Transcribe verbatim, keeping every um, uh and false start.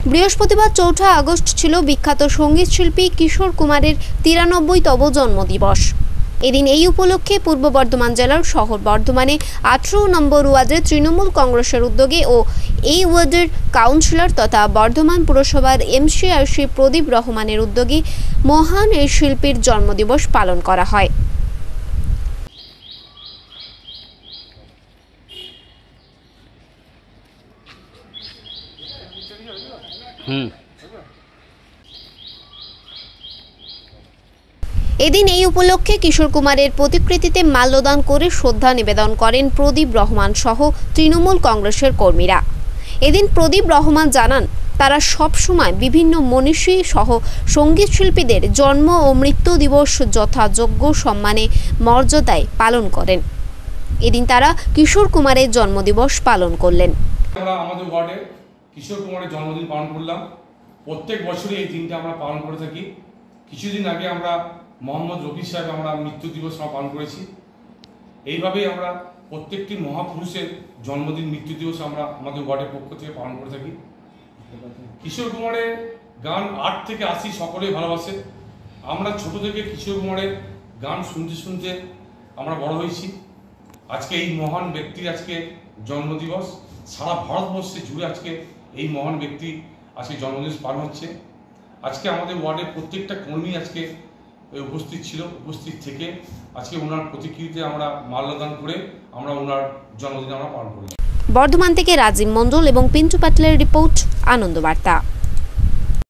বৃহস্পতিবার চৌঠা আগস্ট ছিল বিখ্যাত সঙ্গীত শিল্পী কিশোর কুমারের তিরানব্বইতম জন্মদিবস। এদিন এই উপলক্ষে পূর্ব বর্ধমান জেলার শহর বর্ধমানে আঠারো নম্বর ওয়ার্ডের তৃণমূল কংগ্রেসের উদ্যোগে ও এই ওয়ার্ডের কাউন্সিলর তথা বর্ধমান পুরসভার এমসিআরসি প্রদীপ রহমানের উদ্যোগে মহান এই শিল্পীর জন্মদিবস পালন করা হয়। হুম এদিন এই উপলক্ষে কিশোর কুমারের প্রতিকৃতিতে মাল্যদান করে শ্রদ্ধা নিবেদন করেন প্রদীপ রহমান সহ তৃণমূল কংগ্রেসের কর্মীরা। এদিন প্রদীপ রহমান জানান, তারা সব সময় বিভিন্ন মনীষী সহ সঙ্গীত শিল্পীদের জন্ম ও মৃত্যু দিবস যথাযোগ্য সম্মানে মর্যাদায় পালন করেন। এদিন তারা কিশোর কুমারের জন্মদিবস পালন করলেন। আমরা আমাদের ওয়ার্ডে কিশোর কুমারের জন্মদিন পালন করলাম। প্রত্যেক বছরই এই দিনটা আমরা পালন করে থাকি। কিছুদিন আগে আমরা মোহাম্মদ রফি সাহেব আমরা মৃত্যু দিবস পালন করেছি। এইভাবেই আমরা প্রত্যেকটি মহাপুরুষের জন্মদিন মৃত্যু দিবস আমরা আমাদের ওয়ার্ডের পক্ষ থেকে পালন করে থাকি। কিশোর কুমারের গান আট থেকে আশি সকলেই ভালোবাসে। আমরা ছোট থেকে কিশোর কুমারের গান শুনতে শুনতে আমরা বড় হয়েছি। আজকে এই মহান ব্যক্তির আজকে জন্মদিবস, সারা ভারতবর্ষে জুড়ে আজকে এই মহান ব্যক্তি আজকে জন্মদিবস পালন হচ্ছে। আজকে আমাদের ওয়ার্ডের প্রত্যেকটা কর্মী আজকে উপস্থিত ছিল। উপস্থিত থেকে আজকে ওনার প্রতিকৃতিতে আমরা মাল্যদান করে আমরা ওনার জন্মদিন আমরা পালন করি। বর্ধমান থেকে রাজীব মণ্ডল এবং পিন্টু পাটলের রিপোর্ট, আনন্দ বার্তা।